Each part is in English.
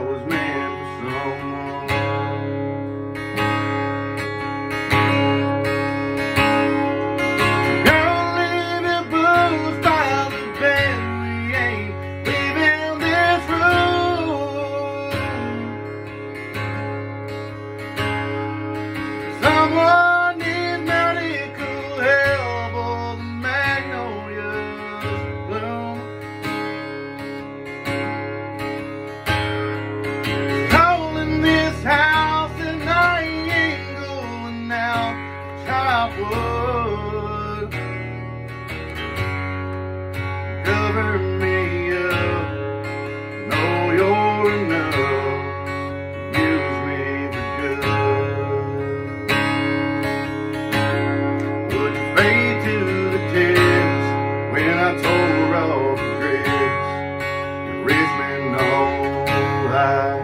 was meant for someone. Girl, leave your boots by the bed. We ain't leaving this room. Someone needs medical help, or the magnolias bloom. House and I ain't going out to chop wood. Cover me up, know you're enough. Use me for good. Put your fate to the test when I tore off the dress. The Richmond High.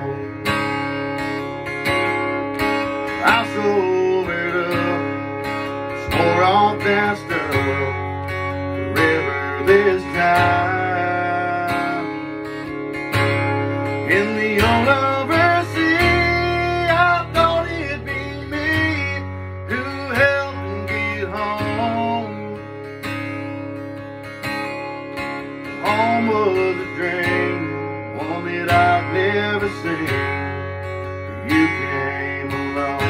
I sobered up, swore off that stuff forever this time. In the old overseas, I thought it'd be me who helped him get home. Home was a dream, one that I've never seen. You came along.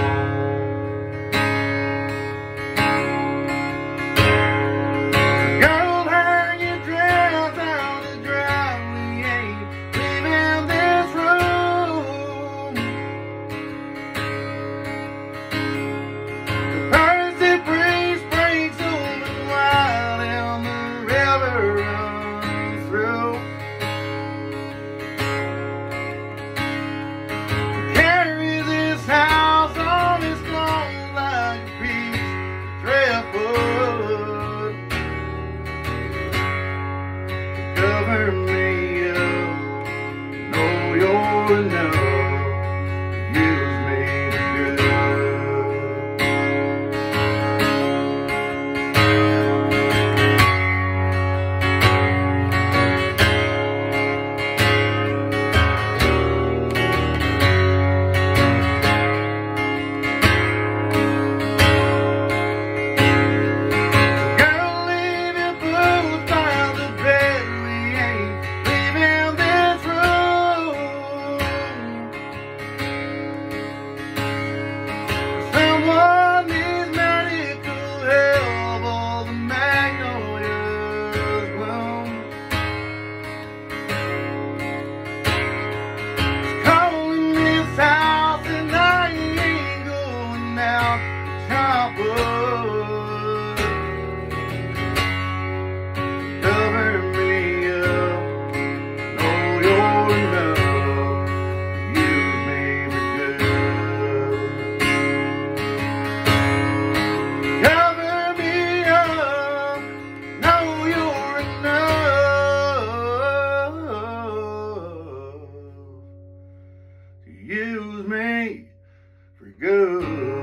Cover me up, know you're enough. Use me for good. Girl, leave your boots by the bed. We ain't leaving this room. Someone needs medical help, or the magnolias bloom. It's cold in this house and I ain't going out to chop wood. Cover me up, know you're enough. Use me for good. Cover me up, know you're enough. Use me for good.